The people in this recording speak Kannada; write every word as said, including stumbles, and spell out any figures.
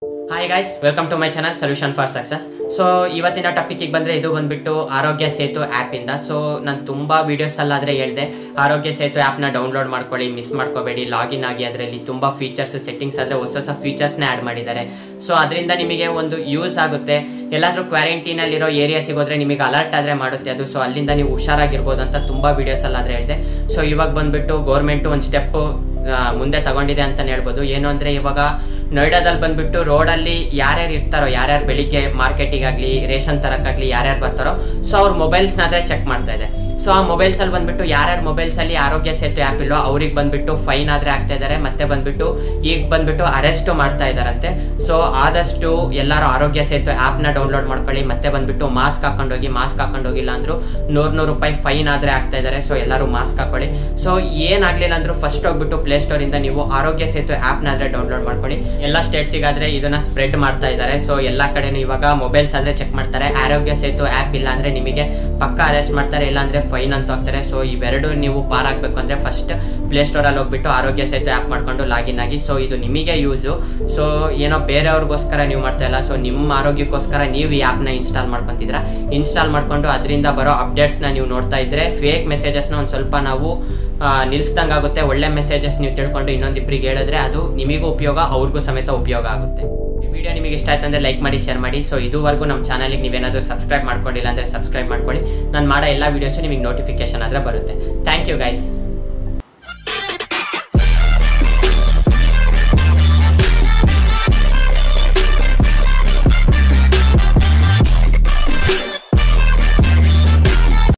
Hi guys, welcome to my channel solution for success. So ಇವತ್ತಿನ ಟಾಪಿಕ್ಗೆ ಬಂದರೆ ಇದು ಬಂದುಬಿಟ್ಟು ಆರೋಗ್ಯ ಸೇತು ಆ್ಯಪಿಂದ. ಸೊ ನಾನು ತುಂಬ ವೀಡಿಯೋಸಲ್ಲಾದರೆ ಹೇಳಿದೆ ಆರೋಗ್ಯ ಸೇತು ಆ್ಯಪ್ನ ಡೌನ್ಲೋಡ್ ಮಾಡ್ಕೊಳ್ಳಿ, ಮಿಸ್ ಮಾಡ್ಕೋಬೇಡಿ, ಲಾಗಿನ್ ಆಗಿ. ಅದರಲ್ಲಿ ತುಂಬ ಫೀಚರ್ಸ್ ಸೆಟ್ಟಿಂಗ್ಸ್ ಆದರೆ ಹೊಸ ಹೊಸ ಫೀಚರ್ಸ್ನ ಆ್ಯಡ್ ಮಾಡಿದ್ದಾರೆ. ಸೊ ಅದರಿಂದ ನಿಮಗೆ ಒಂದು ಯೂಸ್ ಆಗುತ್ತೆ. ಎಲ್ಲಾದರೂ ಕ್ವಾರಂಟೈನಲ್ಲಿರೋ ಏರಿಯಾ ಸಿಗೋದ್ರೆ ನಿಮಗೆ ಅಲರ್ಟ್ ಆದರೆ ಮಾಡುತ್ತೆ ಅದು. ಸೊ ಅಲ್ಲಿಂದ ನೀವು ಹುಷಾರಾಗಿರ್ಬೋದು ಅಂತ ತುಂಬ ವೀಡಿಯೋಸಲ್ಲಾದರೆ ಹೇಳಿದೆ. ಸೊ ಇವಾಗ ಬಂದುಬಿಟ್ಟು ಗೌರ್ಮೆಂಟು ಒಂದು ಸ್ಟೆಪ್ಪು ಮುಂದೆ ತಗೊಂಡಿದೆ ಅಂತಲೇ ಹೇಳ್ಬೋದು. ಏನು ಅಂದರೆ ಇವಾಗ ನೋಯ್ಡಾದಲ್ಲಿ ಬಂದುಬಿಟ್ಟು ರೋಡಲ್ಲಿ ಯಾರ್ಯಾರು ಇರ್ತಾರೋ, ಯಾರ್ಯಾರು ಬೆಳಿಗ್ಗೆ ಮಾರ್ಕೆಟಿಗಾಗಲಿ ರೇಷನ್ ತರಕ್ಕಾಗಲಿ ಯಾರ್ಯಾರು ಬರ್ತಾರೋ, ಸೊ ಅವ್ರ ಮೊಬೈಲ್ಸ್ನಾದರೆ ಚೆಕ್ ಮಾಡ್ತಾ ಇದೆ. ಸೊ ಆ ಮೊಬೈಲ್ಸಲ್ಲಿ ಬಂದುಬಿಟ್ಟು ಯಾರ್ಯಾರು ಮೊಬೈಲ್ಸಲ್ಲಿ ಆರೋಗ್ಯ ಸೇತು ಆ್ಯಪ್ ಇಲ್ಲೋ ಅವ್ರಿಗೆ ಬಂದುಬಿಟ್ಟು ಫೈನ್ ಆದರೆ ಆಗ್ತಾ ಇದ್ದಾರೆ, ಮತ್ತು ಬಂದುಬಿಟ್ಟು ಈಗ ಬಂದುಬಿಟ್ಟು ಅರೆಸ್ಟು ಮಾಡ್ತಾ ಇದ್ದಾರಂತೆ. ಸೊ ಆದಷ್ಟು ಎಲ್ಲರೂ ಆರೋಗ್ಯ ಸೇತು ಆ್ಯಪ್ನ ಡೌನ್ಲೋಡ್ ಮಾಡ್ಕೊಳ್ಳಿ, ಮತ್ತೆ ಬಂದುಬಿಟ್ಟು ಮಾಸ್ಕ್ ಹಾಕೊಂಡೋಗಿ, ಮಾಸ್ಕ್ ಹಾಕೊಂಡೋಗಿಲ್ಲ ಅಂದರೂ ನೂರು ನೂರು ರೂಪಾಯಿ ಫೈನ್ ಆದರೆ ಆಗ್ತಾ ಇದ್ದಾರೆ. ಸೊ ಎಲ್ಲರೂ ಮಾಸ್ಕ್ ಹಾಕೊಳ್ಳಿ. ಸೊ ಏನಾಗಲಿಲ್ಲ ಅಂದರೂ ಫಸ್ಟ್ ಹೋಗ್ಬಿಟ್ಟು ಪ್ಲೇಸ್ಟೋರಿಂದ ನೀವು ಆರೋಗ್ಯ ಸೇತು ಆ್ಯಪ್ನ ಆದರೆ ಡೌನ್ಲೋಡ್ ಮಾಡ್ಕೊಳ್ಳಿ. ಎಲ್ಲ ಸ್ಟೇಟ್ಸಿಗಾದರೆ ಇದನ್ನು ಸ್ಪ್ರೆಡ್ ಮಾಡ್ತಾ ಇದ್ದಾರೆ. ಸೊ ಎಲ್ಲ ಕಡೆನೂ ಇವಾಗ ಮೊಬೈಲ್ಸ್ ಆದರೆ ಚೆಕ್ ಮಾಡ್ತಾರೆ. ಆರೋಗ್ಯ ಸೇತು ಆ್ಯಪ್ ಇಲ್ಲ ಅಂದರೆ ನಿಮಗೆ ಪಕ್ಕ ಅರೆಸ್ಟ್ ಮಾಡ್ತಾರೆ, ಇಲ್ಲಾಂದರೆ ಫೈನ್ ಅಂತ ಹೋಗ್ತಾರೆ. ಸೊ ಇವೆರಡು ನೀವು ಪಾರ್ ಆಗಬೇಕು ಅಂದರೆ ಫಸ್ಟ್ ಪ್ಲೇಸ್ಟೋರಲ್ಲಿ ಹೋಗ್ಬಿಟ್ಟು ಆರೋಗ್ಯ ಸೇತು ಆ್ಯಪ್ ಮಾಡ್ಕೊಂಡು ಲಾಗಿನ್ ಆಗಿ. ಸೊ ಇದು ನಿಮಗೆ ಯೂಸು. ಸೊ ಏನೋ ಬೇರೆಯವ್ರಿಗೋಸ್ಕರ ನೀವು ಮಾಡ್ತಾ ಇಲ್ಲ, ಸೊ ನಿಮ್ಮ ಆರೋಗ್ಯಕ್ಕೋಸ್ಕರ ನೀವು ಈ ಆ್ಯಪ್ನ ಇನ್ಸ್ಟಾಲ್ ಮಾಡ್ಕೊತಿದ್ರ. ಇನ್ಸ್ಟಾಲ್ ಮಾಡಿಕೊಂಡು ಅದರಿಂದ ಬರೋ ಅಪ್ಡೇಟ್ಸ್ನ ನೀವು ನೋಡ್ತಾ ಇದ್ದರೆ ಫೇಕ್ ಮೆಸೇಜಸ್ನ ಒಂದು ಸ್ವಲ್ಪ ನಾವು ನಿಲ್ಲಿಸ್ದಂಗೆ ಆಗುತ್ತೆ. ಒಳ್ಳೆ ಮೆಸೇಜಸ್ ನೀವು ತಿಳ್ಕೊಂಡು ಇನ್ನೊಂದಿಬ್ಬರಿಗೆ ಹೇಳಿದ್ರೆ ಅದು ನಿಮಗೂ ಉಪಯೋಗ, ಅವ್ರಿಗೂ ಸಮೇತ ಉಪಯೋಗ ಆಗುತ್ತೆ. ಈ ವಿಡಿಯೋ ನಿಮಗೆ ಇಷ್ಟ ಆಯ್ತು ಅಂದರೆ ಲೈಕ್ ಮಾಡಿ, ಶೇರ್ ಮಾಡಿ. ಸೊ ಇದುವರೆಗೂ ನಮ್ಮ ಚಾನಲ್ಗೆ ನೀವೇನಾದರೂ ಸಬ್ಸ್ಕ್ರೈಬ್ ಮಾಡ್ಕೊಂಡಿಲ್ಲ ಅಂದರೆ ಸಬ್ಸ್ಕ್ರೈಬ್ ಮಾಡ್ಕೊಳ್ಳಿ. ನಾನು ಮಾಡೋ ಎಲ್ಲ ವೀಡಿಯೋಸು ನಿಮಗೆ ನೋಟಿಫಿಕೇಶನ್ ಆದರೆ ಬರುತ್ತೆ. Thank you guys.